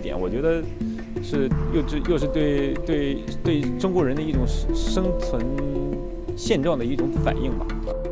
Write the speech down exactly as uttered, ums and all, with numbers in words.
点，我觉得是又是又是对对对中国人的一种生存现状的一种反应吧。